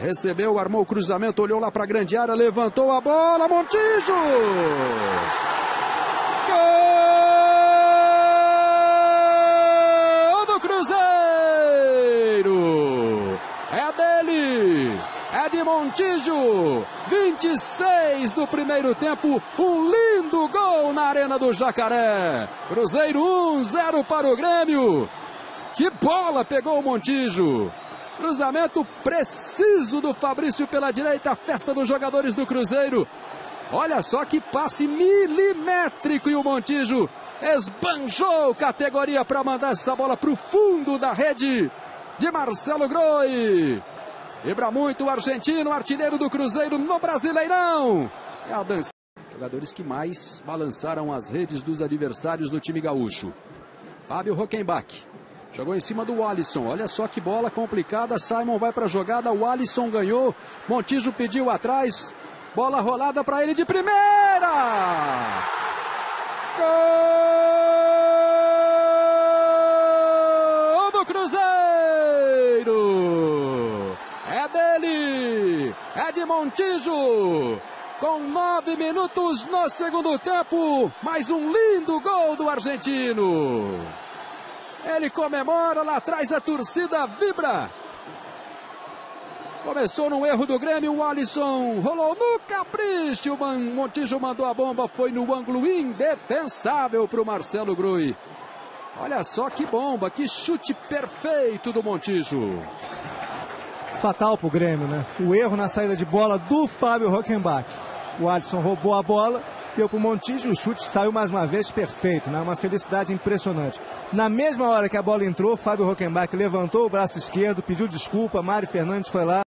Recebeu, armou o cruzamento, olhou lá para a grande área, levantou a bola, Montijo! Gol do Cruzeiro! É dele! É de Montijo! 26 do primeiro tempo, um lindo gol na Arena do Jacaré! Cruzeiro 1-0 para o Grêmio! Que bola pegou o Montijo! Cruzamento preciso do Fabrício pela direita, a festa dos jogadores do Cruzeiro. Olha só que passe milimétrico e o Montijo esbanjou categoria para mandar essa bola para o fundo da rede de Marcelo Groi. Vibra muito o argentino, artilheiro do Cruzeiro no Brasileirão. É a dança. Jogadores que mais balançaram as redes dos adversários do time gaúcho. Fábio Rockenbach. Jogou em cima do Alisson. Olha só que bola complicada. Simon vai para a jogada. O Alisson ganhou. Montijo pediu atrás. Bola rolada para ele de primeira. Gol do Cruzeiro. É dele. É de Montijo. Com 9 minutos no segundo tempo. Mais um lindo gol do argentino. Ele comemora, lá atrás a torcida vibra. Começou num erro do Grêmio, o Alisson rolou no capricho. O Montijo mandou a bomba, foi no ângulo indefensável para o Marcelo Groi. Olha só que bomba, que chute perfeito do Montijo. Fatal para o Grêmio, né? O erro na saída de bola do Fábio Rockenbach. O Alisson roubou a bola. Deu para o Montijo, o chute saiu mais uma vez perfeito, né? Uma felicidade impressionante. Na mesma hora que a bola entrou, Fábio Rockenbach levantou o braço esquerdo, pediu desculpa, Mário Fernandes foi lá.